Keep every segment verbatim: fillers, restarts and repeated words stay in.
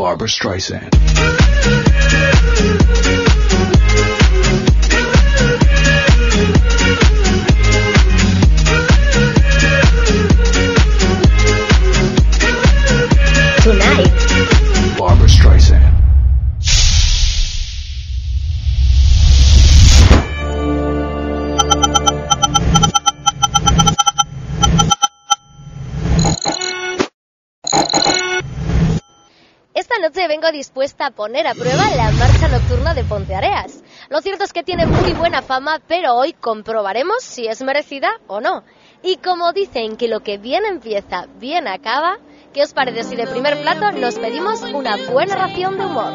Barbra Streisand. Tonight. Barbra Streisand. Esta noche vengo dispuesta a poner a prueba la marcha nocturna de Ponteareas. Lo cierto es que tiene muy buena fama, pero hoy comprobaremos si es merecida o no. Y como dicen que lo que bien empieza, bien acaba, ¿qué os parece si de primer plato nos pedimos una buena ración de humor?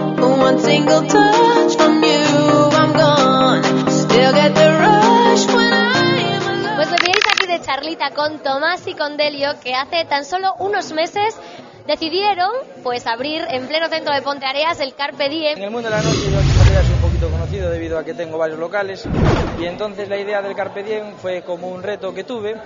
Pues me pilláis aquí de charlita con Tomás y con Delio, que hace tan solo unos meses decidieron pues abrir en pleno centro de Ponteareas el Carpe Diem. En el mundo de la noche yo en Ponteareas soy un poquito conocido debido a que tengo varios locales, y entonces la idea del Carpe Diem fue como un reto que tuve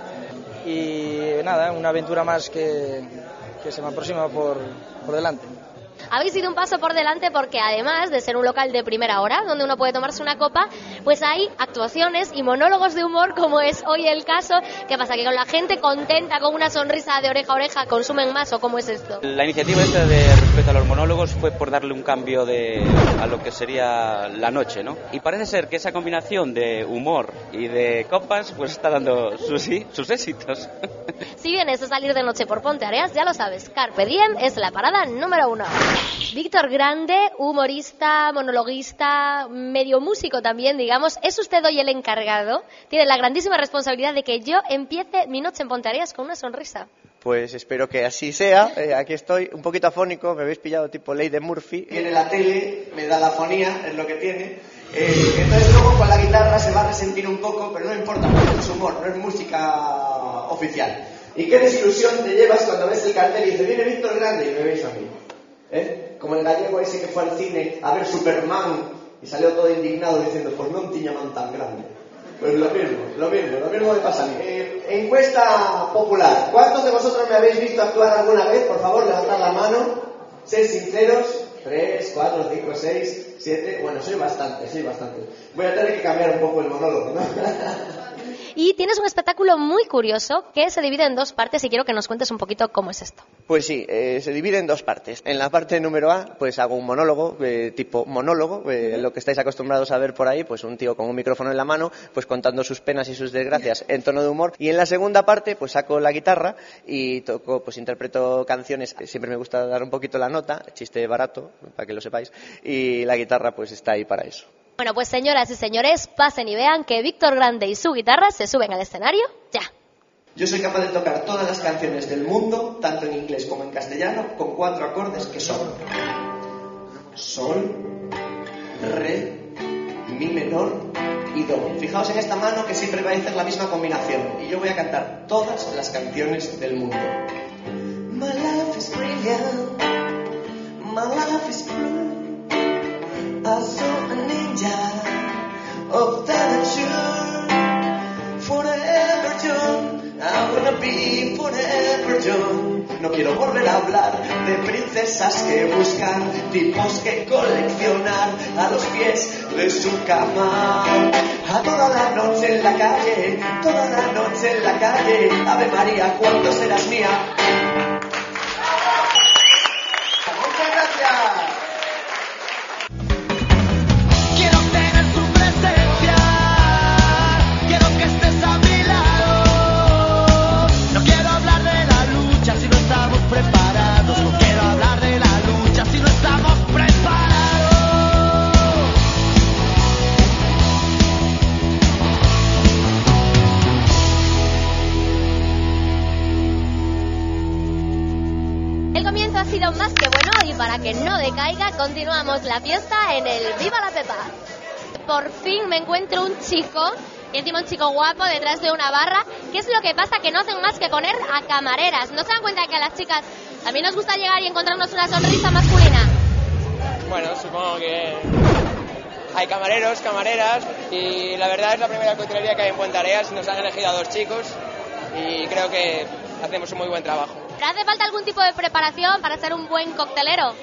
y nada, una aventura más que, que se me aproxima por, por delante. Habéis ido un paso por delante porque además de ser un local de primera hora donde uno puede tomarse una copa, pues hay actuaciones y monólogos de humor, como es hoy el caso. ¿Qué pasa? ¿Que con la gente contenta, con una sonrisa de oreja a oreja, consumen más o cómo es esto? La iniciativa esta de respecto a los monólogos fue por darle un cambio de, a lo que sería la noche, ¿no? Y parece ser que esa combinación de humor y de copas pues está dando sus, sí, sus éxitos. Si vienes a salir de noche por Ponteareas, ya lo sabes, Carpe Diem es la parada número uno. Víctor Grande, humorista, monologuista, medio músico también, digamos, es usted hoy el encargado. Tiene la grandísima responsabilidad de que yo empiece mi noche en Ponteareas con una sonrisa. Pues espero que así sea. Eh, aquí estoy, un poquito afónico, me habéis pillado tipo Ley de Murphy. Tiene la tele, me da la afonía, es lo que tiene. Eh, entonces luego con la guitarra se va a resentir un poco, pero no importa, porque es humor, no es música oficial. ¿Y qué desilusión te llevas cuando ves el cartel y dice viene Víctor Grande y me veis a mí? ¿Eh? Como el gallego ese que fue al cine a ver Superman y salió todo indignado diciendo pues no un tiñaman tan grande. Pues lo mismo, lo mismo, lo mismo me pasa a mí. Eh, encuesta popular. ¿Cuántos de vosotros me habéis visto actuar alguna vez? Por favor, levantad la mano. Sed sinceros. Tres, cuatro, cinco, seis, siete... Bueno, soy bastante, soy bastante. Voy a tener que cambiar un poco el monólogo, ¿no? Y tienes un espectáculo muy curioso que se divide en dos partes y quiero que nos cuentes un poquito cómo es esto. Pues sí, eh, se divide en dos partes. En la parte número A, pues hago un monólogo, eh, tipo monólogo, eh, lo que estáis acostumbrados a ver por ahí, pues un tío con un micrófono en la mano, pues contando sus penas y sus desgracias en tono de humor. Y en la segunda parte, pues saco la guitarra y toco, pues interpreto canciones. Siempre me gusta dar un poquito la nota, chiste barato, para que lo sepáis, y la guitarra pues está ahí para eso. Bueno, pues señoras y señores, pasen y vean que Víctor Grande y su guitarra se suben al escenario ya. Yo soy capaz de tocar todas las canciones del mundo, tanto en inglés como en castellano, con cuatro acordes que son Sol, Re, Mi menor y Do. Fijaos en esta mano que siempre va a hacer la misma combinación y yo voy a cantar todas las canciones del mundo. My life is brilliant, my life is blue. I saw a ninja of that nature. Forever young, I wanna be forever young. No quiero volver a hablar de princesas que buscan tipos que coleccionar a los pies de su cama. A toda la noche en la calle, toda la noche en la calle. Ave María, ¿cuándo serás mía? Muchas gracias. Ha sido más que bueno y para que no decaiga continuamos la fiesta en el Viva la Pepa. Por fin me encuentro un chico, y encima un chico guapo detrás de una barra. ¿Qué es lo que pasa? Que no hacen más que poner a camareras. ¿No se dan cuenta que a las chicas también nos gusta llegar y encontrarnos una sonrisa masculina? Bueno, supongo que hay camareros, camareras y la verdad es la primera coctelería que hay en Ponteareas. Nos han elegido a dos chicos y creo que hacemos un muy buen trabajo. ¿Pero hace falta algún tipo de preparación para ser un buen coctelero?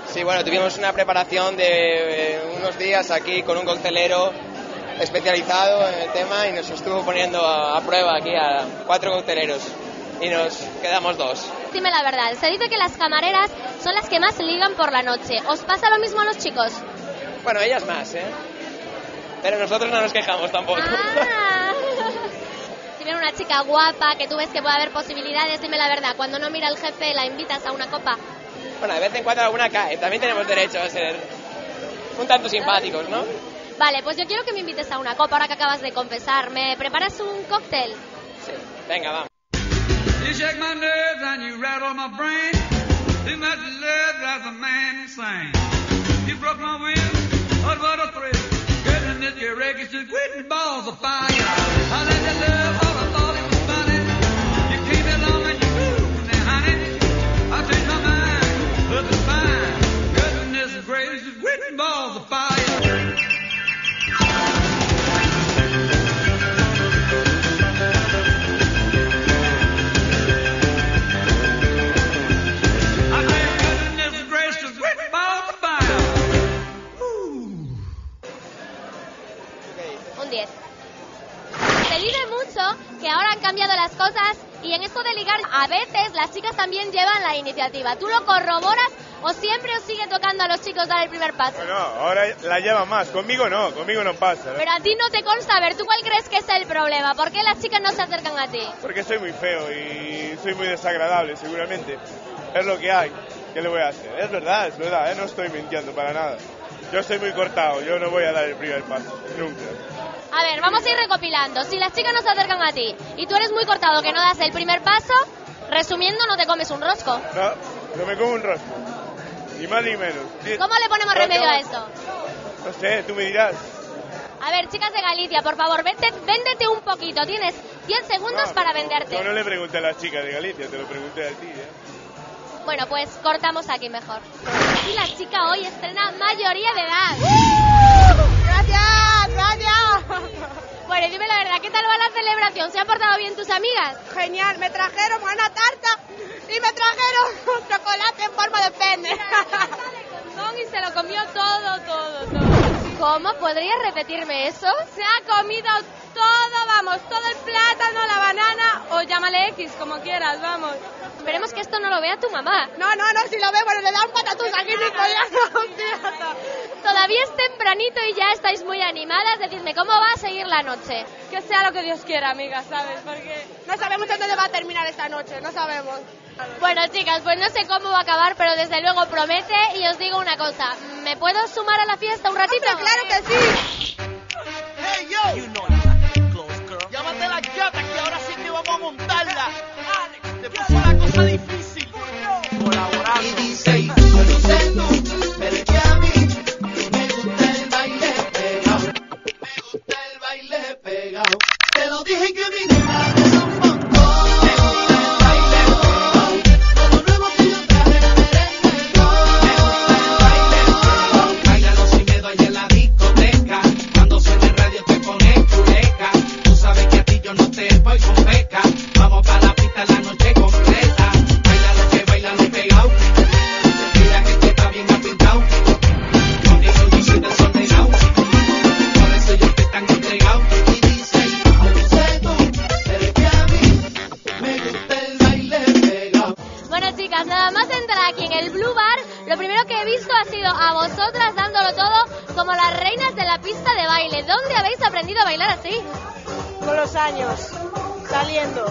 Sí, bueno, tuvimos una preparación de eh, unos días aquí con un coctelero especializado en el tema y nos estuvo poniendo a, a prueba aquí a cuatro cocteleros y nos quedamos dos. Dime la verdad, se dice que las camareras son las que más ligan por la noche. ¿Os pasa lo mismo a los chicos? Bueno, ellas más, ¿eh? Pero nosotros no nos quejamos tampoco. Ah. Si viene una chica guapa, que tú ves que puede haber posibilidades, dime la verdad, cuando no mira el jefe, ¿la invitas a una copa? Bueno, de vez en cuando alguna cae. También tenemos derecho a ser un tanto simpáticos, ¿no? Vale, pues yo quiero que me invites a una copa ahora que acabas de confesar. ¿Me preparas un cóctel? Sí, venga, vamos. You shake my nerves and you rattle my brain. Too much love drives a man insane. You broke my will, oh what a thrill. Goodness, your wreckage is quitting balls of fire. I let you love all I thought it was funny. You came along and you moved me, honey. I changed my mind, but it's fine. Goodness gracious, quitting balls of fire. diez. Se dice mucho que ahora han cambiado las cosas y en esto de ligar a veces las chicas también llevan la iniciativa. ¿Tú lo corroboras o siempre os sigue tocando a los chicos dar el primer paso? No, ahora la lleva más. Conmigo no, conmigo no pasa. Pero a ti no te consta. A ver, ¿tú cuál crees que es el problema? ¿Por qué las chicas no se acercan a ti? Porque soy muy feo y soy muy desagradable, seguramente. Es lo que hay. ¿Qué le voy a hacer? Es verdad, es verdad, ¿eh? No estoy mintiendo para nada. Yo soy muy cortado, yo no voy a dar el primer paso, nunca. A ver, vamos a ir recopilando. Si las chicas no se acercan a ti y tú eres muy cortado que no das el primer paso, resumiendo, no te comes un rosco. No, no me como un rosco. Ni más ni menos. ¿Cómo le ponemos no, remedio no, a esto? No sé, tú me dirás. A ver, chicas de Galicia, por favor, vete, véndete un poquito. Tienes diez segundos no, para venderte. Yo no le pregunté a las chicas de Galicia, te lo pregunté a ti, ¿eh? Bueno, pues cortamos aquí mejor. Y la chica hoy estrena mayoría de edad. ¡Uh! ¡Gracias! ¡Gracias! Bueno, y dime la verdad, ¿qué tal va la celebración? ¿Se han portado bien tus amigas? Genial, me trajeron una tarta y me trajeron un chocolate en forma de pene. Y se lo comió todo, todo, todo. ¿Cómo? ¿Podrías repetirme eso? Se ha comido todo, vamos, todo el plátano, la banana o llámale X, como quieras, vamos. Esperemos que esto no lo vea tu mamá. No, no, no, si lo ve, bueno, le da un patatús aquí mismo ya. Todavía es tempranito y ya estáis muy animadas. Decidme, ¿cómo va a seguir la noche? Que sea lo que Dios quiera, amiga, ¿sabes? Porque no sabemos en dónde va a terminar esta noche, no sabemos. Bueno, chicas, pues no sé cómo va a acabar, pero desde luego promete. Y os digo una cosa, ¿me puedo sumar a la fiesta un ratito? ¡Hombre, claro que sí! ¡Hey, yo! You know I'm close, girl. Llámate la gata que ahora sí que vamos a montarla. Alex, te puso la cosa difícil. Colaborando. Y dice, yo no sé tú, pero que a mí me gusta el baile pegado. Me gusta el baile pegado. Te lo dije que mi nena es un montón. Saliendo.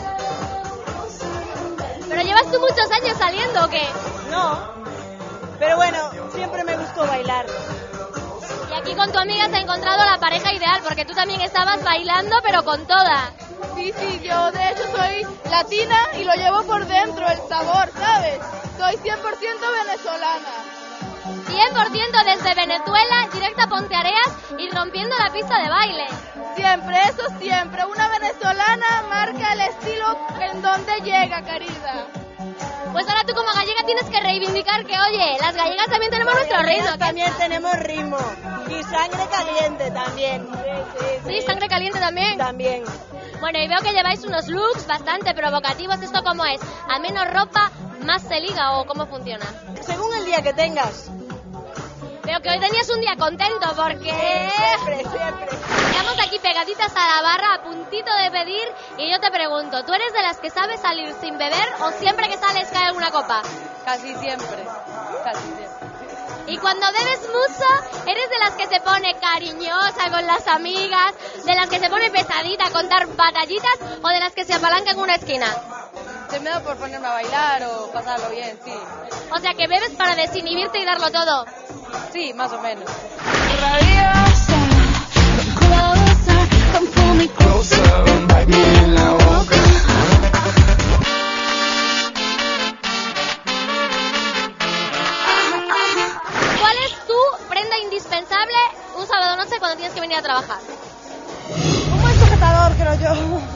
¿Pero llevas tú muchos años saliendo o qué? No, pero bueno, siempre me gustó bailar. Y aquí con tu amiga se ha encontrado la pareja ideal, porque tú también estabas bailando, pero con toda. Sí, sí, yo de hecho soy latina y lo llevo por dentro, el sabor, ¿sabes? Soy cien por ciento venezolana. cien por ciento desde Venezuela, directa a Ponteareas y rompiendo la pista de baile. Siempre, eso siempre. Una venezolana marca el estilo en donde llega, querida. Pues ahora tú como gallega tienes que reivindicar que, oye, las gallegas también tenemos nuestro ritmo. También tenemos ritmo. Y sangre caliente también. Sí, sí, sí. ¿Sí, sangre caliente también? También. Bueno, y veo que lleváis unos looks bastante provocativos. ¿Esto cómo es? ¿A menos ropa más se liga o cómo funciona? Según el día que tengas. Veo que hoy tenías un día contento porque... Siempre, siempre. Estamos aquí pegaditas a la barra, a puntito de pedir, y yo te pregunto, ¿tú eres de las que sabes salir sin beber o siempre que sales cae alguna copa? Casi siempre, casi siempre. Y cuando bebes mucho, ¿eres de las que se pone cariñosa con las amigas, de las que se pone pesadita a contar batallitas o de las que se apalanca en una esquina? Se me da por ponerme a bailar o pasarlo bien, sí. O sea, que bebes para desinhibirte y darlo todo. Sí, más o menos. ¿Cuál es tu prenda indispensable un sábado noche cuando tienes que venir a trabajar? Un buen sujetador, creo yo.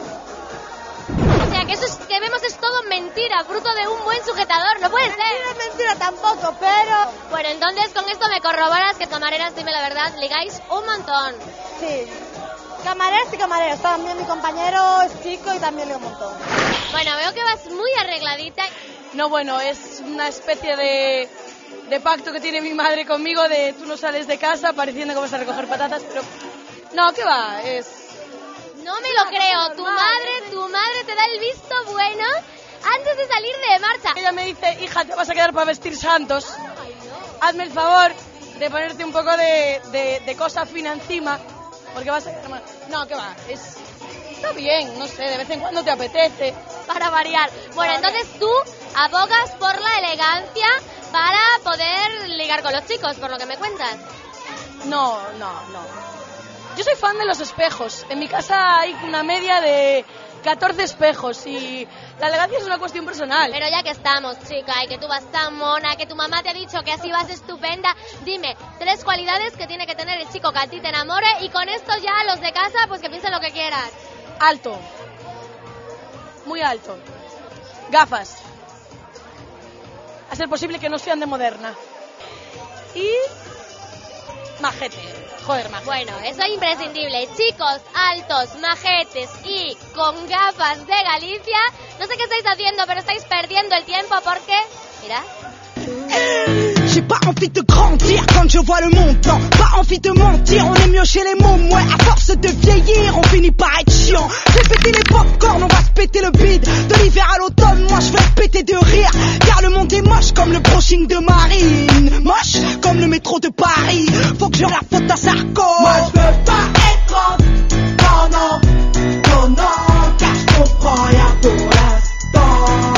O sea, que eso es, que vemos es todo mentira, fruto de un buen sujetador, no puede ser. No es mentira tampoco, pero... Bueno, entonces con esto me corroboras que camareras, dime la verdad, ligáis un montón. Sí, camareras y camareros, también mi compañero es chico y también ligo un montón. Bueno, veo que vas muy arregladita. No, bueno, es una especie de, de pacto que tiene mi madre conmigo de tú no sales de casa pareciendo que vas a recoger patatas, pero... No, ¿qué va? Es... No me lo creo, tu madre, tu madre te da el visto bueno antes de salir de marcha. Ella me dice, hija, te vas a quedar para vestir santos. Hazme el favor de ponerte un poco de, de, de cosa fina encima, porque vas a quedar mal. No, ¿qué va? Es... Está bien, no sé, de vez en cuando te apetece. Para variar. Bueno, entonces tú abogas por la elegancia para poder ligar con los chicos, por lo que me cuentas. No, no, no. Yo soy fan de los espejos. En mi casa hay una media de catorce espejos y la elegancia es una cuestión personal. Pero ya que estamos, chica, y que tú vas tan mona, que tu mamá te ha dicho que así vas estupenda, dime, tres cualidades que tiene que tener el chico que a ti te enamore y con esto ya los de casa, pues que piensen lo que quieras. Alto. Muy alto. Gafas. A ser posible que no sean de Moderna. Y... majete. Joder, majete. Bueno, eso es imprescindible. Chicos altos, majetes y con gafas de Galicia. No sé qué estáis haciendo, pero estáis perdiendo el tiempo porque... Mira. J'ai pas envie de grandir quand je vois le montant. Pas envie de mentir, on est mieux chez les mômes. Ouais, à force de vieillir, on finit par être chiant. Fais péter les popcorn, on va se péter le bide. De l'hiver à l'automne, moi je vais péter de rire. Car le monde est moche comme le brushing de Marine. Moche comme le métro de Paris. Faut que je la faute à Sarko. Moi je veux pas être grande. Non, non, non, non. Car je comprends rien pour l'instant.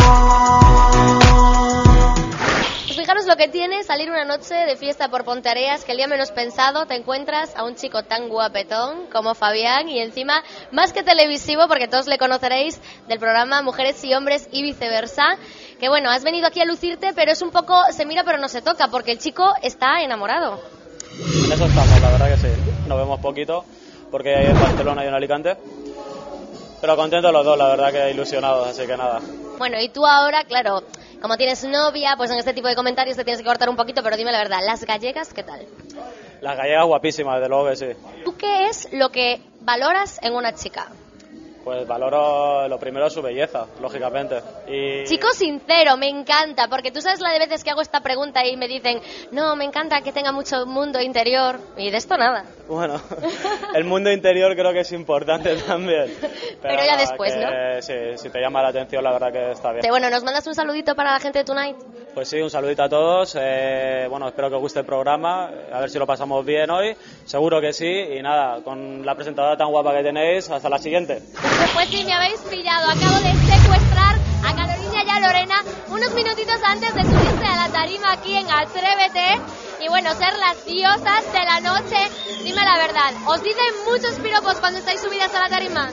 Fijaros lo que tiene salir una noche de fiesta por Ponteareas, que el día menos pensado te encuentras a un chico tan guapetón como Fabián y encima más que televisivo, porque todos le conoceréis del programa Mujeres y Hombres y Viceversa, que bueno, has venido aquí a lucirte, pero es un poco se mira pero no se toca, porque el chico está enamorado. En eso estamos, la verdad que sí, nos vemos poquito, porque hay en Barcelona y en Alicante, pero contentos los dos, la verdad que ilusionados, así que nada. Bueno, y tú ahora, claro, como tienes novia, pues en este tipo de comentarios te tienes que cortar un poquito, pero dime la verdad, ¿las gallegas qué tal? Las gallegas guapísimas, desde luego que sí. ¿Tú qué es lo que valoras en una chica? Pues valoro lo primero su belleza, lógicamente. Y... Chico sincero, me encanta, porque tú sabes la de veces que hago esta pregunta y me dicen, no, me encanta que tenga mucho mundo interior, y de esto nada. Bueno, el mundo interior creo que es importante también. Pero, Pero ya nada, después, que, ¿no? Sí, si te llama la atención, la verdad que está bien. Bueno, ¿nos mandas un saludito para la gente de Tonight? Pues sí, un saludito a todos. Eh, bueno, espero que os guste el programa, a ver si lo pasamos bien hoy. Seguro que sí, y nada, con la presentadora tan guapa que tenéis, hasta la siguiente. Pues sí, me habéis pillado. Acabo de secuestrar a Carolina y a Lorena unos minutitos antes de subirse a la tarima aquí en Atrévete. Y bueno, ser las diosas de la noche. Dime la verdad, ¿os dicen muchos piropos cuando estáis subidas a la tarima?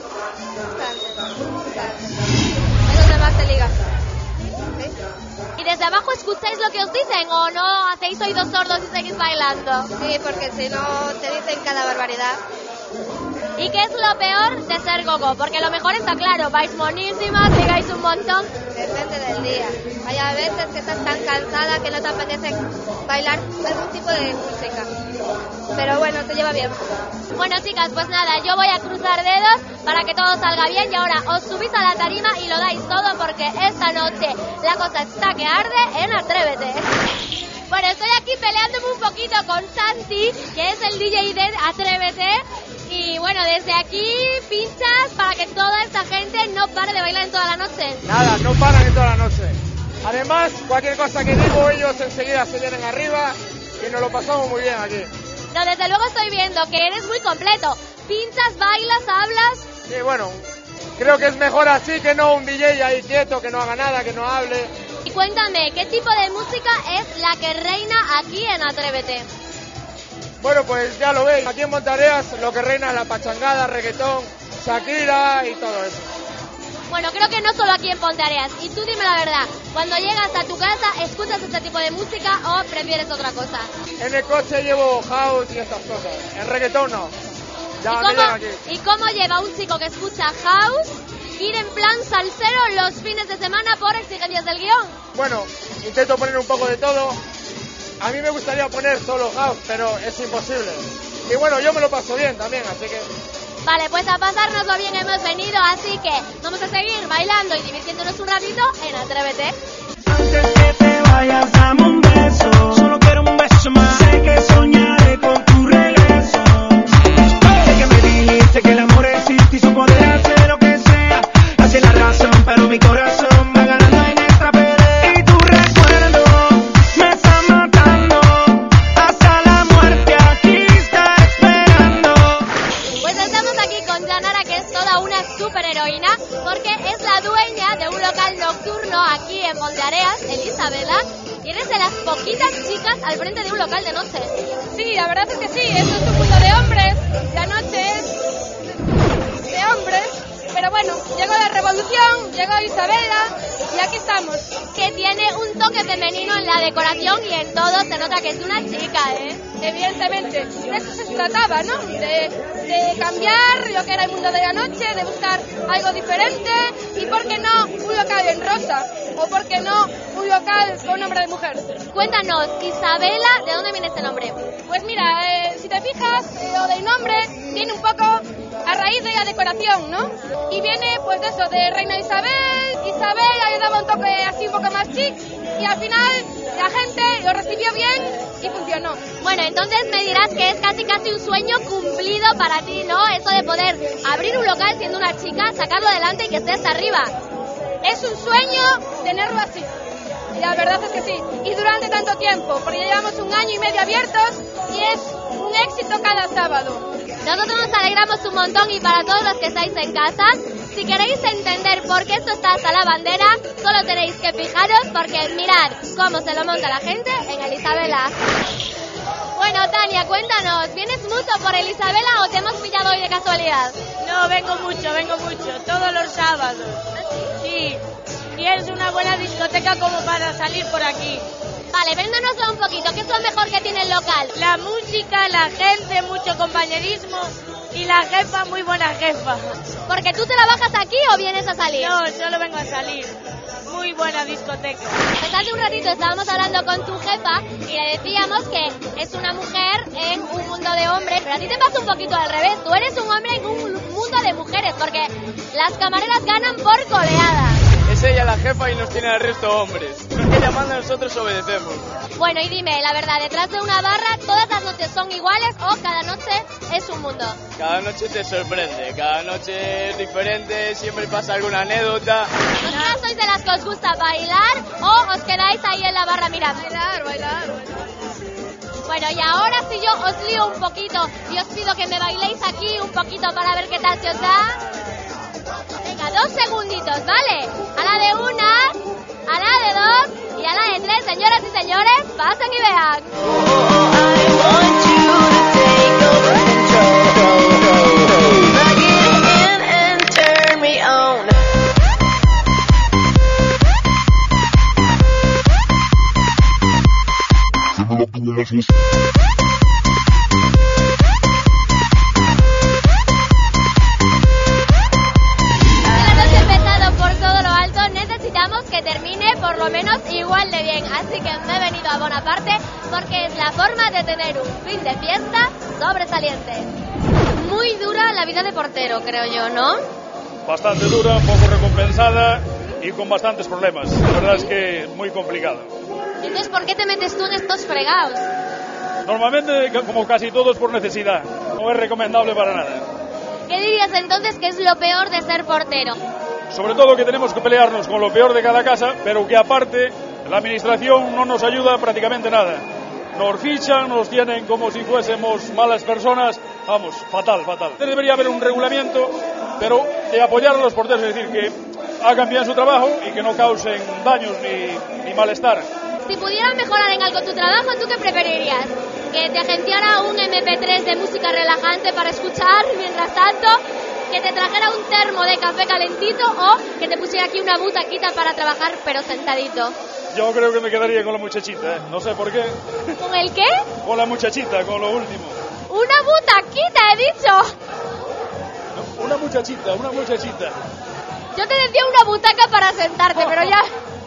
Es donde más te ligas. ¿Y desde abajo escucháis lo que os dicen o no hacéis oídos sordos y seguís bailando? Sí, porque si no te dicen cada barbaridad. ¿Y qué es lo peor de ser gogo? Porque lo mejor está claro, vais monísimas, ligáis un montón. Depende del día. Hay a veces que estás tan cansada que no te apetece bailar algún tipo de música. Pero bueno, te lleva bien. Bueno, chicas, pues nada, yo voy a cruzar dedos para que todo salga bien y ahora os subís a la tarima y lo dais todo porque esta noche la cosa está que arde en Atrévete. Bueno, estoy aquí peleándome un poquito poquito con Santi, que es el D J de Atrévete. Y bueno, desde aquí pinchas para que toda esta gente no pare de bailar en toda la noche. Nada, no paran en toda la noche. Además, cualquier cosa que digo, ellos enseguida se vienen arriba y nos lo pasamos muy bien aquí. No, desde luego estoy viendo que eres muy completo. Pinchas, bailas, hablas. Sí, bueno, creo que es mejor así que no un D J ahí quieto, que no haga nada, que no hable. Y cuéntame, ¿qué tipo de música es la que reina aquí en Atrévete? Bueno, pues ya lo veis, aquí en Montareas lo que reina es la pachangada, reggaetón, Shakira y todo eso. Bueno, creo que no solo aquí en Ponteareas. Y tú dime la verdad, cuando llegas a tu casa, ¿escuchas este tipo de música o prefieres otra cosa? En el coche llevo house y estas cosas, en reggaetón no. Ya ¿Y, me cómo, llegan aquí. ¿Y cómo lleva un chico que escucha house ir en plan salsero los fines de semana por exigencias del guión? Bueno, intento poner un poco de todo. A mí me gustaría poner solo house, pero es imposible. Y bueno, yo me lo paso bien también, así que... Vale, pues a pasárnoslo bien hemos venido, así que vamos a seguir bailando y divirtiéndonos un ratito en Atrévete. Antes que te vayas, dame un beso. Solo quiero un beso más. Sé que soñaré con tu regreso. Sé que me dijiste que el amor existe y su poder hacer lo que sea. Así es la razón, pero mi corazón va ganando en esta pelea. Y tu recuerdo me está matando. Hasta la muerte aquí está esperando. Pues estamos aquí con Yanara, que es toda una superheroína, porque es la dueña de un local nocturno aquí en Ponteareas, en Isabela, y eres de las poquitas chicas al frente de un local de noche. Sí, la verdad es que sí, esto es un mundo de hombres, la noche es de hombres, pero bueno, llegó la revolución, llegó Isabela y aquí estamos. Que tiene un toque femenino en la decoración y en todo se nota que es una chica, ¿eh? Evidentemente, de eso se trataba, ¿no? De, de cambiar lo que era el mundo de la noche, de buscar algo diferente y, ¿por qué no, un local en rosa? ¿O por qué no, un local con nombre de mujer? Cuéntanos, Isabela, ¿de dónde viene este nombre? Pues mira, eh, si te fijas, eh, lo del nombre viene un poco a raíz de la decoración, ¿no? Y viene, pues de eso, de Reina Isabel, Isabel le daba un toque así un poco más chic y al final la gente lo recibió bien y funcionó. Bueno, entonces me dirás que es casi casi un sueño cumplido para ti, ¿no? Eso de poder abrir un local siendo una chica, sacarlo adelante y que esté hasta arriba. Es un sueño tenerlo así. Y la verdad es que sí. Y durante tanto tiempo, porque ya llevamos un año y medio abiertos y es un éxito cada sábado. Nosotros nos alegramos un montón y para todos los que estáis en casa, si queréis entender por qué esto está hasta la bandera, solo tenéis que fijaros porque mirad cómo se lo monta la gente en el Isabela. Bueno, Tania, cuéntanos, ¿vienes mucho por el Isabela o te hemos pillado hoy de casualidad? No, vengo mucho, vengo mucho, todos los sábados. Sí, y es una buena discoteca como para salir por aquí. Vale, véndanoslo un poquito, ¿qué es lo mejor que tiene el local? La música, la gente, mucho compañerismo y la jefa, muy buena jefa. ¿Porque tú te la bajas aquí o vienes a salir? No, solo vengo a salir. Muy buena discoteca. Pues hace un ratito estábamos hablando con tu jefa y le decíamos que es una mujer en un mundo de hombres, pero a ti te pasa un poquito al revés. Tú eres un hombre en un mundo de mujeres, porque las camareras ganan por goleada. Es ella la jefa y nos tiene al resto hombres. Ella manda, nosotros obedecemos. Bueno, y dime, la verdad, detrás de una barra, ¿todas las noches son iguales o cada noche es un mundo? Cada noche te sorprende, cada noche es diferente, siempre pasa alguna anécdota. ¿Vosotras sois de las que os gusta bailar o os quedáis ahí en la barra mirando? Bailar, bailar, bailar. Bueno, y ahora si yo os lío un poquito y os pido que me bailéis aquí un poquito para ver qué tal se os da. Venga, dos segunditos, ¿vale? A la de una, a la de dos y a la de tres, señoras y señores, pasen y vean. Por lo menos igual de bien, así que me he venido a Bonaparte porque es la forma de tener un fin de fiesta sobresaliente. Muy dura la vida de portero, creo yo, ¿no? Bastante dura, poco recompensada y con bastantes problemas. La verdad es que es muy complicado. Entonces, ¿por qué te metes tú en estos fregados? Normalmente, como casi todos, por necesidad. No es recomendable para nada. ¿Qué dirías entonces que es lo peor de ser portero? Sobre todo que tenemos que pelearnos con lo peor de cada casa, pero que aparte la administración no nos ayuda prácticamente nada. Nos fichan, nos tienen como si fuésemos malas personas. Vamos, fatal, fatal. Debería haber un regulamiento, pero de apoyar a los porteros, es decir, que hagan bien su trabajo y que no causen daños ni, ni malestar. Si pudieras mejorar en algo tu trabajo, ¿tú qué preferirías? ¿Que te agenciara un eme pe tres de música relajante para escuchar mientras tanto? ¿Que te trajera un termo de café calentito? ¿O que te pusiera aquí una butaquita para trabajar pero sentadito? Yo creo que me quedaría con la muchachita, ¿eh? No sé por qué. ¿Con el qué? Con la muchachita, con lo último. ¡Una butaquita, he dicho! Una muchachita, una muchachita. Yo te decía una butaca para sentarte, pero ya...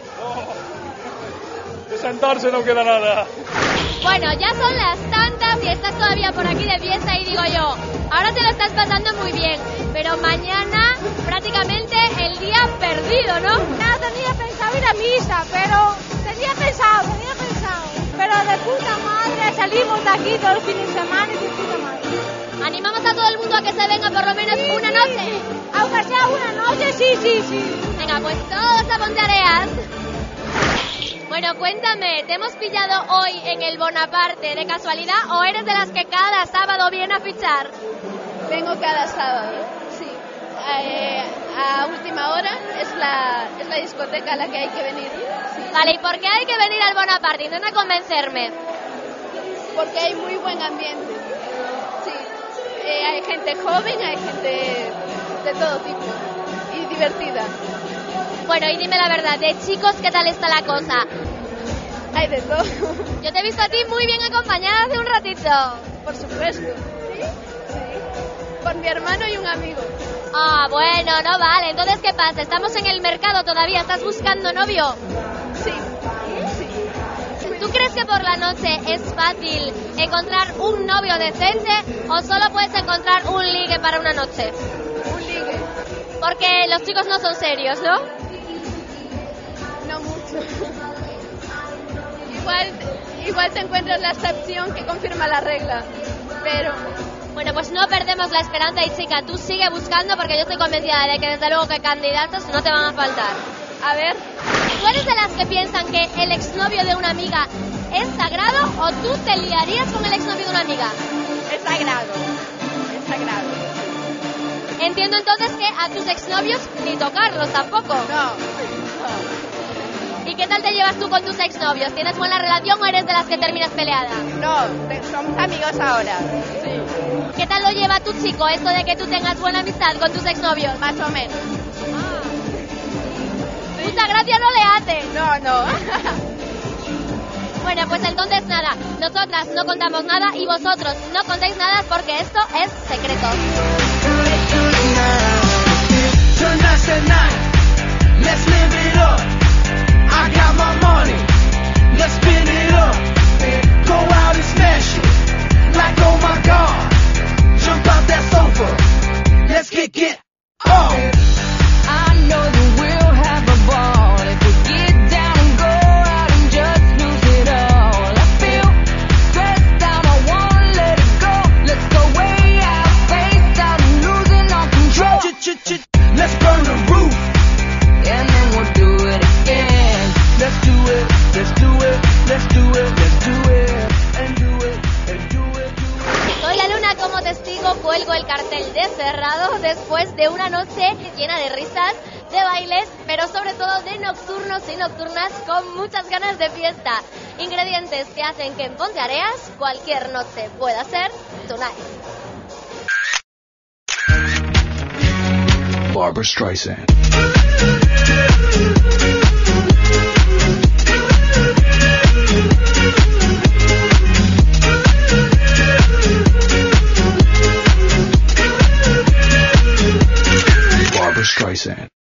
De sentarse no queda nada. Bueno, ya son las tantas y estás todavía por aquí de fiesta y digo yo, ahora te lo estás pasando muy bien, pero mañana prácticamente el día perdido, ¿no? Nada, tenía pensado ir a misa, pero tenía pensado, tenía pensado, pero de puta madre salimos de aquí todo el fin de semana y de puta madre. Animamos a todo el mundo a que se venga por lo menos una noche. Aunque sea una noche, sí, sí, sí. Venga, pues todos a Ponteareas. Bueno, cuéntame, ¿te hemos pillado hoy en el Bonaparte de casualidad o eres de las que cada sábado viene a fichar? Vengo cada sábado, sí. Eh, a última hora es la, es la discoteca a la que hay que venir. Sí. Vale, ¿y por qué hay que venir al Bonaparte? Intenta convencerme. Porque hay muy buen ambiente. Sí. Eh, hay gente joven, hay gente de todo tipo y divertida. Bueno, y dime la verdad, de chicos, ¿qué tal está la cosa? Hay de todo. Yo te he visto a ti muy bien acompañada hace un ratito. Por supuesto. ¿Sí? Sí. Con mi hermano y un amigo. Ah, bueno, no vale. Entonces, ¿qué pasa? ¿Estamos en el mercado todavía? ¿Estás buscando novio? Sí. Sí. ¿Tú crees que por la noche es fácil encontrar un novio decente o solo puedes encontrar un ligue para una noche? Un ligue. Porque los chicos no son serios, ¿no? No mucho. Igual, igual te encuentras la excepción que confirma la regla, pero... Bueno, pues no perdemos la esperanza y chica, tú sigue buscando porque yo estoy convencida de que desde luego que candidatos no te van a faltar. A ver... ¿Tú eres de las que piensan que el exnovio de una amiga es sagrado o tú te liarías con el exnovio de una amiga? Es sagrado, es sagrado. Entiendo entonces que a tus exnovios ni tocarlos tampoco. No, no. ¿Y qué tal te llevas tú con tus exnovios? ¿Tienes buena relación o eres de las que terminas peleada? No, somos amigos ahora. Sí. ¿Qué tal lo lleva tu chico esto de que tú tengas buena amistad con tus exnovios? Más o menos. Ah. Sí. Mucha gracia no le hace. No, no. Bueno, pues entonces nada, nosotras no contamos nada y vosotros no contéis nada porque esto es secreto. Tonight's the night, let's live it up. I got my money, let's spin it up. Go out and smash it, like oh my god. Jump out that sofa, let's kick it off. I know that we'll have a ball if we get down and go out and just lose it all. I feel stressed out, I wanna let it go. Let's go way out, face out and losing all control. Let's burn the roof, and then we'll do it again. Let's do it, let's do it, let's do it, let's do it, and do it, and do it, do it. Soy la Luna, como testigo cuelgo el cartel de cerrado después de una noche llena de risas, de bailes, pero sobre todo de nocturnos y nocturnas con muchas ganas de fiesta. Ingredientes que hacen que en Ponteareas cualquier noche pueda ser tonight. Barbra Streisand. Barbra Streisand.